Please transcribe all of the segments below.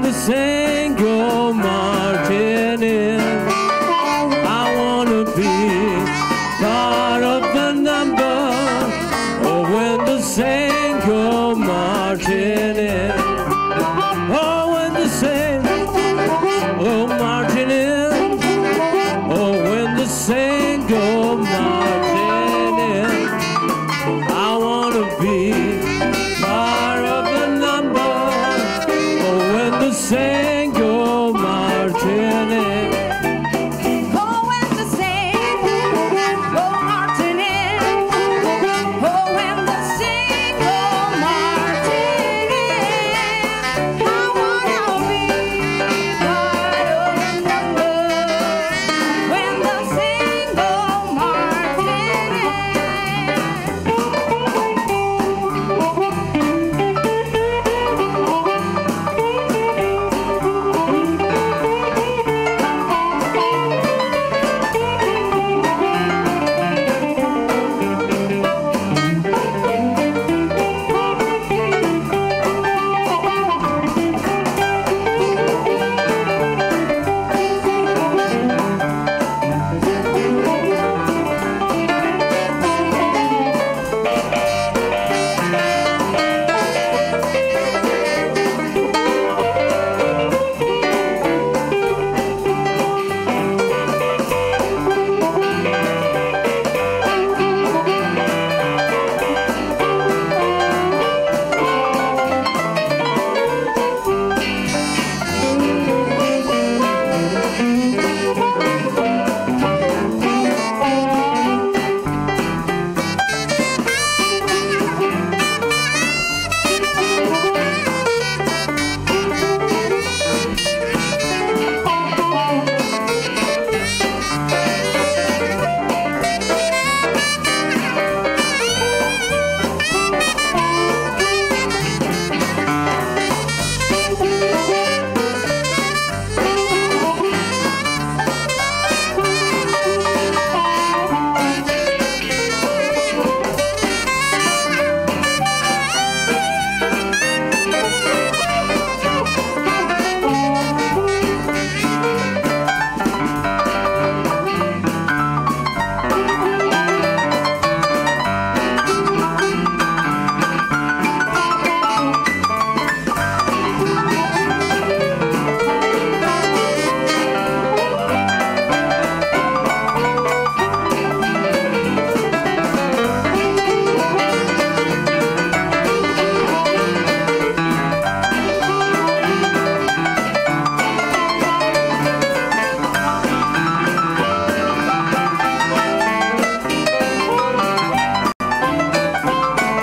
the saints go marching in, I wanna be part of the number. Oh, when the saints go marching in, oh, when the saints go marching in, oh, when the saints go marching in, I wanna be part of the number. Oh, when the saints go marching in. Oh, when the saints go marching in. Oh, when the saints go marching in. I wanna be part of the number. When the saints go marching in.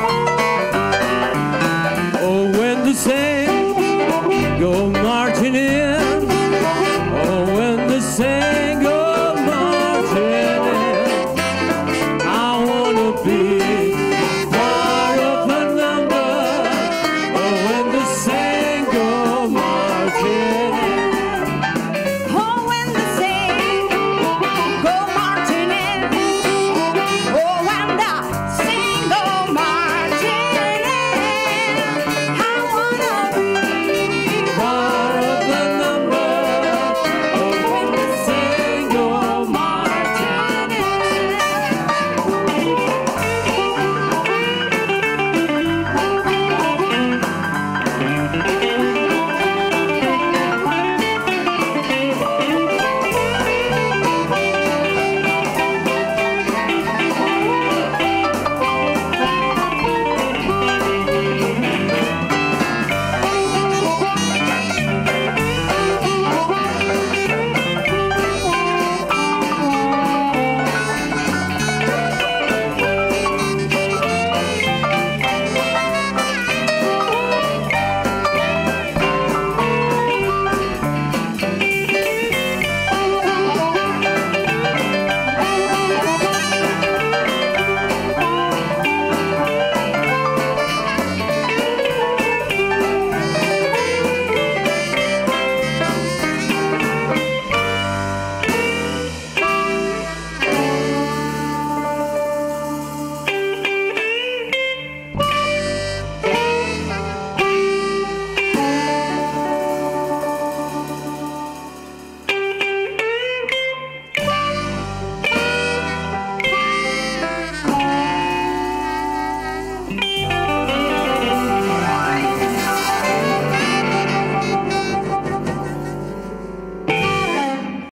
Oh, when the saints go marching in.